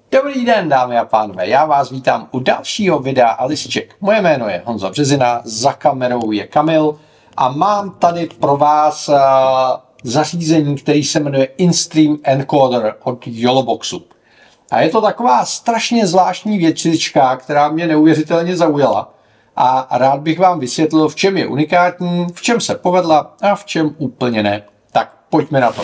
Dobrý den, dámy a pánové, já vás vítám u dalšího videa Alisček. Moje jméno je Honza Březina, za kamerou je Kamil a mám tady pro vás zařízení, který se jmenuje InStream Encoder od Yoloboxu. A je to taková strašně zvláštní věcička, která mě neuvěřitelně zaujala a rád bych vám vysvětlil, v čem je unikátní, v čem se povedla a v čem úplně ne. Tak pojďme na to.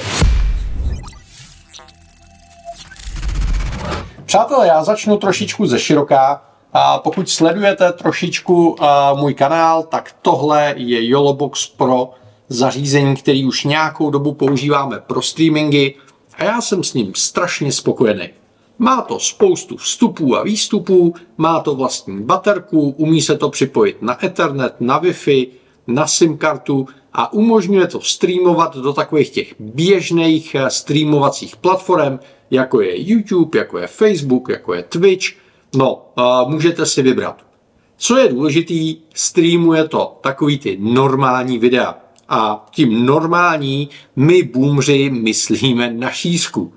Přátelé, já začnu trošičku ze široká. Pokud sledujete trošičku můj kanál, tak tohle je Yolobox Pro zařízení, který už nějakou dobu používáme pro streamingy a já jsem s ním strašně spokojený. Má to spoustu vstupů a výstupů, má to vlastní baterku, umí se to připojit na Ethernet, na Wi-Fi, na SIM kartu a umožňuje to streamovat do takových těch běžných streamovacích platform, jako je YouTube, jako je Facebook, jako je Twitch. No, můžete si vybrat. Co je důležitý, streamuje to takový ty normální videa. A tím normální my boomři myslíme na šířku.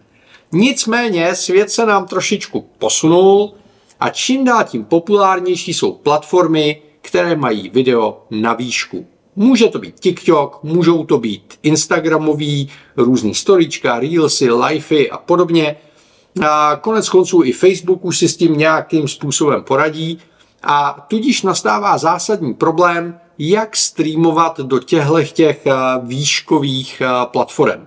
Nicméně svět se nám trošičku posunul a čím dál tím populárnější jsou platformy, které mají video na výšku. Může to být TikTok, můžou to být Instagramový, různý storyčka, reelsy, livey a podobně. A konec konců i Facebook už si s tím nějakým způsobem poradí a tudíž nastává zásadní problém, jak streamovat do těch výškových platform.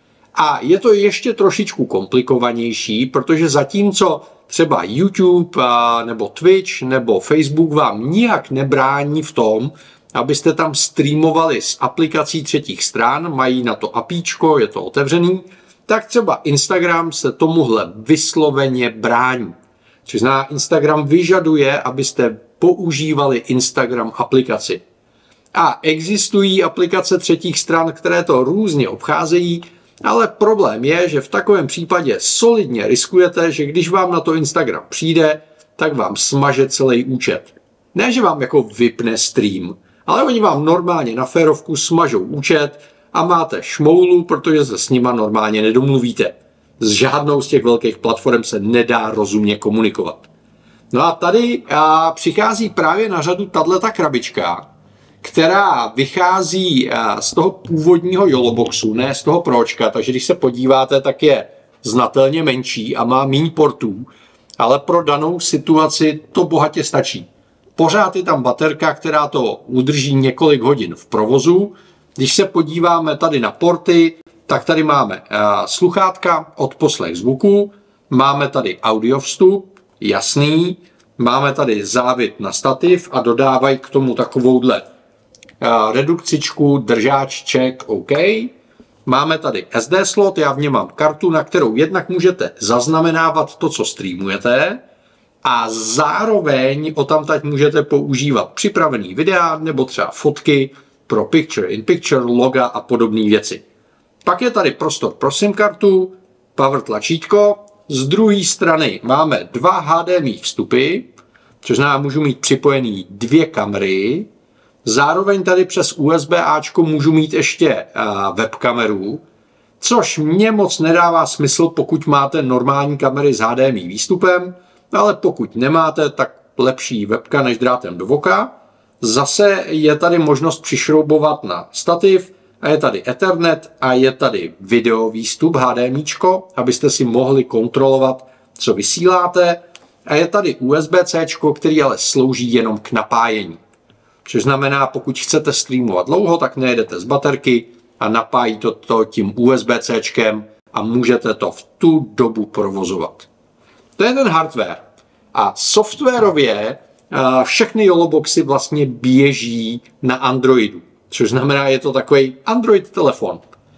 A je to ještě trošičku komplikovanější, protože zatímco třeba YouTube nebo Twitch nebo Facebook vám nijak nebrání v tom, abyste tam streamovali z aplikací třetích stran, mají na to APIčko, je to otevřený, tak třeba Instagram se tomuhle vysloveně brání. Což znamená, Instagram vyžaduje, abyste používali Instagram aplikaci. A existují aplikace třetích stran, které to různě obcházejí, ale problém je, že v takovém případě solidně riskujete, že když vám na to Instagram přijde, tak vám smaže celý účet. Ne, že vám jako vypne stream, ale oni vám normálně na férovku smažou účet a máte šmoulu, protože se s nima normálně nedomluvíte. S žádnou z těch velkých platform se nedá rozumně komunikovat. No a tady přichází právě na řadu tato krabička, která vychází z toho původního Yoloboxu, ne z toho Pročka, takže když se podíváte, tak je znatelně menší a má méně portů, ale pro danou situaci to bohatě stačí. Pořád je tam baterka, která to udrží několik hodin v provozu. Když se podíváme tady na porty, tak tady máme sluchátka, odposlech zvuku, máme tady audio vstup, jasný, máme tady závit na stativ a dodávají k tomu takovouhle redukcičku, držáčček, OK. Máme tady SD slot, já v něm mám kartu, na kterou jednak můžete zaznamenávat to, co streamujete, a zároveň odtamtud můžete používat připravený videa nebo třeba fotky pro picture-in-picture, loga a podobné věci. Pak je tady prostor pro SIM kartu, power tlačítko, z druhé strany máme dva HDMI vstupy, což znamená, můžu mít připojený dvě kamery, zároveň tady přes USB-Ačko můžu mít ještě webkameru, což mě moc nedává smysl, pokud máte normální kamery s HDMI výstupem, ale pokud nemáte, tak lepší webka než drátem do voka. Zase je tady možnost přišroubovat na stativ a je tady Ethernet a je tady video výstup HDMIčko, abyste si mohli kontrolovat, co vysíláte. A je tady USB-C, který ale slouží jenom k napájení. Což znamená, pokud chcete streamovat dlouho, tak nejedete z baterky a napájí to tím USB-C a můžete to v tu dobu provozovat. To je ten hardware. A softwarově všechny Yoloboxy vlastně běží na Androidu. Což znamená, je to takový Android telefon.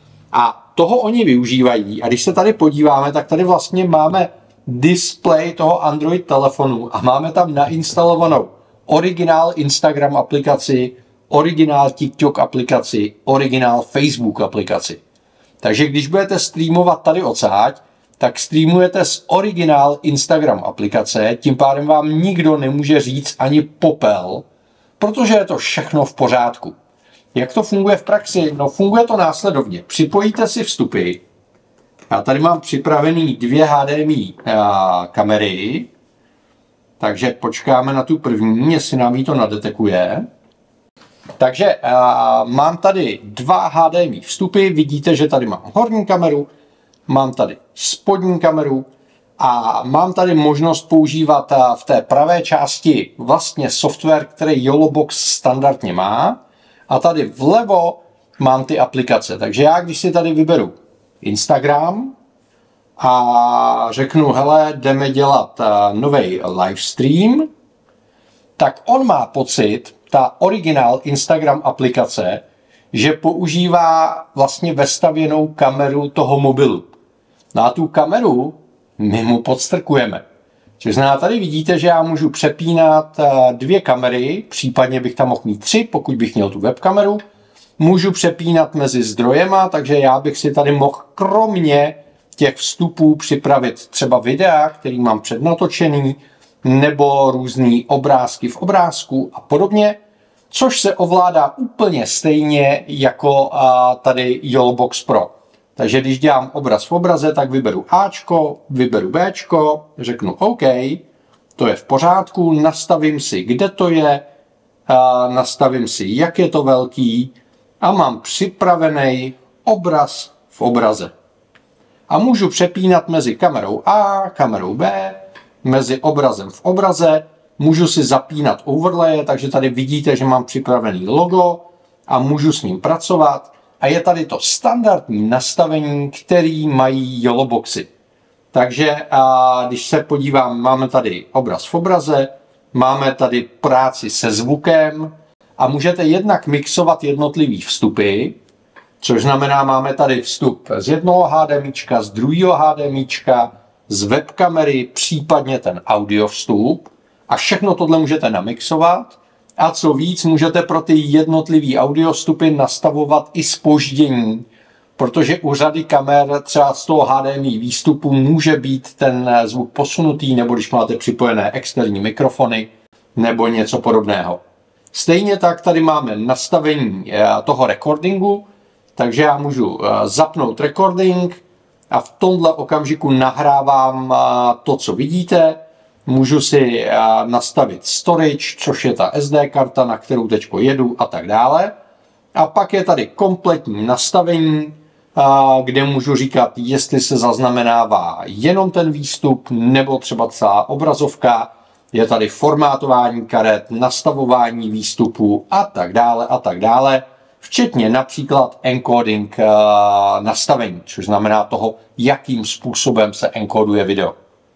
A toho oni využívají. A když se tady podíváme, tak tady vlastně máme display toho Android telefonu a máme tam nainstalovanou originál Instagram aplikaci, originál TikTok aplikaci, originál Facebook aplikaci. Takže když budete streamovat tady odsáď, tak streamujete z originál Instagram aplikace, tím pádem vám nikdo nemůže říct ani popel, protože je to všechno v pořádku. Jak to funguje v praxi? No, funguje to následovně. Připojíte si vstupy, Já tady mám připravený 2 HDMI kamery, takže počkáme na tu první, jestli nám ji to nadetekuje. Takže mám tady 2 HDMI vstupy, vidíte, že tady mám horní kameru, mám tady spodní kameru a mám tady možnost používat v té pravé části vlastně software, který YOLObox standardně má, a tady vlevo mám ty aplikace. Takže já, když si tady vyberu Instagram a řeknu, hele, jdeme dělat nový livestream, tak on má pocit, ta originál Instagram aplikace, že používá vlastně vestavěnou kameru toho mobilu. No a tu kameru my mu podstrkujeme. Což znamená, tady vidíte, že já můžu přepínat 2 kamery, případně bych tam mohl mít 3, pokud bych měl tu webkameru. Můžu přepínat mezi zdrojema, takže já bych si tady mohl kromě těch vstupů připravit třeba videa, který mám přednatočený, nebo různé obrázky v obrázku a podobně, což se ovládá úplně stejně jako tady YOLObox Pro. Takže když dělám obraz v obraze, tak vyberu Ačko, vyberu Bčko, řeknu OK, to je v pořádku, nastavím si, kde to je, nastavím si, jak je to velký a mám připravený obraz v obraze. A můžu přepínat mezi kamerou A, kamerou B, mezi obrazem v obraze, můžu si zapínat overlaye, takže tady vidíte, že mám připravený logo a můžu s ním pracovat. A je tady to standardní nastavení, který mají YOLOboxy. Takže když se podívám, máme tady obraz v obraze, máme tady práci se zvukem a můžete jednak mixovat jednotlivý vstupy, což znamená, máme tady vstup z jednoho HDMIčka, z druhého HDMIčka, z webkamery, případně ten audio vstup a všechno tohle můžete namixovat. A co víc, můžete pro ty jednotlivý audio vstupy nastavovat i zpoždění, protože u řady kamer třeba z toho HDMI výstupu může být ten zvuk posunutý, nebo když máte připojené externí mikrofony, nebo něco podobného. Stejně tak tady máme nastavení toho recordingu, takže já můžu zapnout recording a v tomhle okamžiku nahrávám to, co vidíte. Můžu si nastavit storage, což je ta SD karta, na kterou teď jedu a tak dále. A pak je tady kompletní nastavení, kde můžu říkat, jestli se zaznamenává jenom ten výstup, nebo třeba celá obrazovka. Je tady formátování karet, nastavování výstupu a tak dále. Včetně například encoding nastavení, což znamená toho, jakým způsobem se enkoduje video.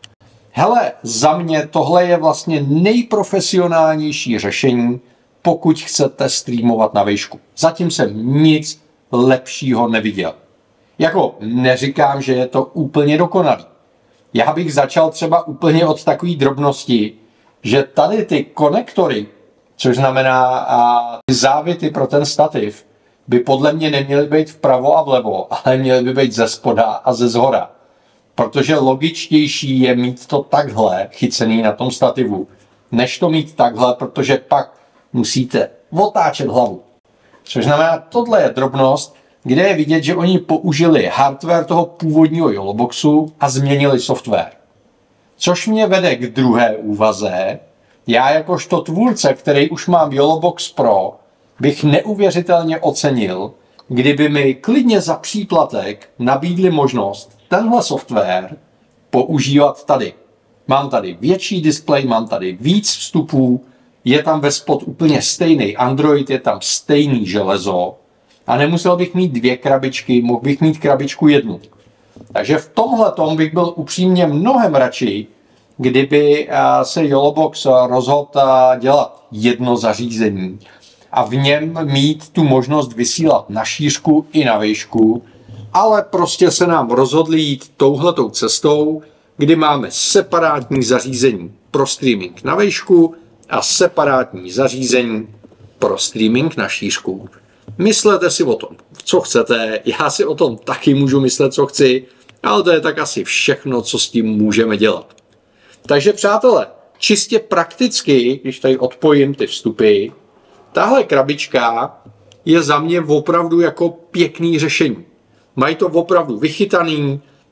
Hele, za mě tohle je vlastně nejprofesionálnější řešení, pokud chcete streamovat na výšku. Zatím jsem nic lepšího neviděl. Jako neříkám, že je to úplně dokonalý. Já bych začal třeba úplně od takové drobnosti, že tady ty konektory, což znamená ty závity pro ten stativ, by podle mě neměly být vpravo a vlevo, ale měly by být ze spoda a ze zhora. Protože logičtější je mít to takhle chycený na tom stativu, než to mít takhle, protože pak musíte otáčet hlavu. Což znamená, tohle je drobnost, kde je vidět, že oni použili hardware toho původního YOLOboxu a změnili software. Což mě vede k druhé úvaze. Já jakožto tvůrce, který už mám YOLObox Pro, bych neuvěřitelně ocenil, kdyby mi klidně za příplatek nabídli možnost tenhle software používat tady. Mám tady větší displej, mám tady víc vstupů, je tam ve spod úplně stejný Android, je tam stejný železo a nemusel bych mít 2 krabičky, mohl bych mít krabičku 1. Takže v tomhletom bych byl upřímně mnohem radši, kdyby se YOLObox rozhodl dělat jedno zařízení a v něm mít tu možnost vysílat na šířku i na výšku, ale prostě se nám rozhodli jít touhletou cestou, kdy máme separátní zařízení pro streaming na výšku a separátní zařízení pro streaming na šířku. Myslete si o tom, co chcete, já si o tom taky můžu myslet, co chci, ale to je tak asi všechno, co s tím můžeme dělat. Takže přátelé, čistě prakticky, když tady odpojím ty vstupy, tahle krabička je za mě opravdu jako pěkný řešení. Mají to opravdu vychytaný,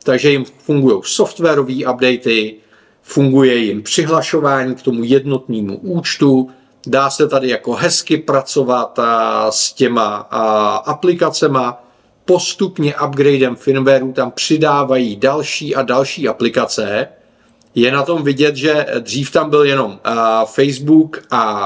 takže jim fungují softwarové updaty, funguje jim přihlašování k tomu jednotnému účtu, dá se tady jako hezky pracovat s těma aplikacema, postupně upgradem firmwareu tam přidávají další a další aplikace. Je na tom vidět, že dřív tam byl jenom Facebook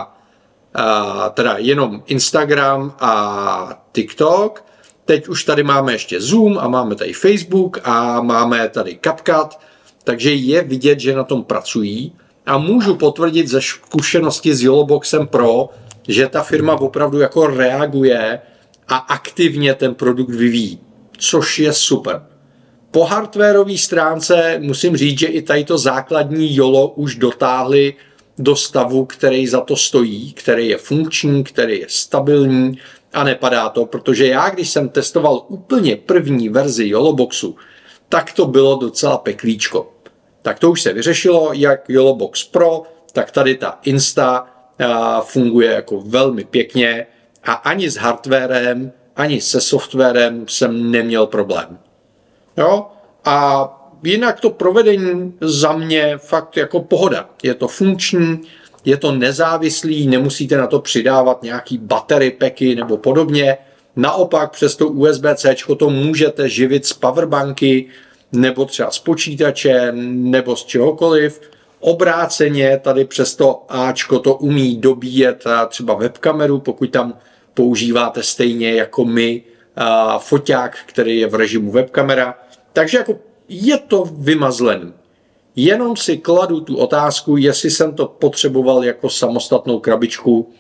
teda jenom Instagram a TikTok. Teď už tady máme ještě Zoom a máme tady Facebook a máme tady CapCut, takže je vidět, že na tom pracují. A můžu potvrdit ze zkušenosti s YOLOBOXem Pro, že ta firma opravdu jako reaguje a aktivně ten produkt vyvíjí, což je super. Po hardwareové stránce musím říct, že i tady to základní YOLO už dotáhli do stavu, který za to stojí, který je funkční, který je stabilní a nepadá to, protože já, když jsem testoval úplně první verzi YOLOBOXu, tak to bylo docela peklíčko. Tak to už se vyřešilo, jak YOLOBOX Pro, tak tady ta Insta funguje jako velmi pěkně a ani s hardwarem, ani se softwarem jsem neměl problém. Jo? A jinak to provedení za mě fakt jako pohoda. Je to funkční, je to nezávislý, nemusíte na to přidávat nějaký battery packy nebo podobně. Naopak přes to USB-C to můžete živit z powerbanky nebo třeba z počítače nebo z čehokoliv. Obráceně tady přes to Ačko to umí dobíjet třeba webkameru, pokud tam používáte stejně jako my foťák, který je v režimu webkamera. Takže jako je to vymazlený. Jenom si kladu tu otázku, jestli jsem to potřeboval jako samostatnou krabičku,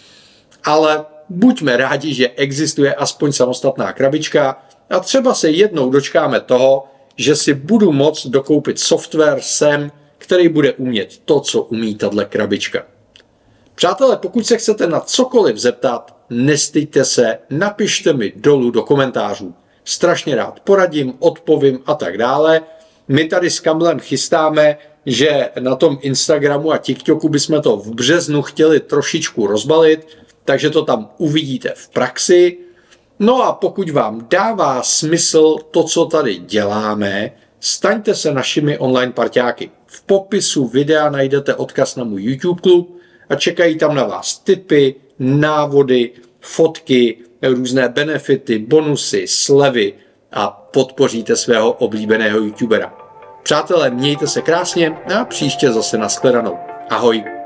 ale buďme rádi, že existuje aspoň samostatná krabička a třeba se jednou dočkáme toho, že si budu moct dokoupit software sem, který bude umět to, co umí tato krabička. Přátelé, pokud se chcete na cokoliv zeptat, nestyďte se, napište mi dolů do komentářů. Strašně rád poradím, odpovím a tak dále. My tady s Kamilem chystáme, že na tom Instagramu a TikToku bychom to v březnu chtěli trošičku rozbalit, takže to tam uvidíte v praxi. No a pokud vám dává smysl to, co tady děláme, staňte se našimi online parťáky. V popisu videa najdete odkaz na můj YouTube klub a čekají tam na vás tipy, návody, fotky, různé benefity, bonusy, slevy a podpoříte svého oblíbeného youtubera. Přátelé, mějte se krásně a příště zase nashledanou. Ahoj.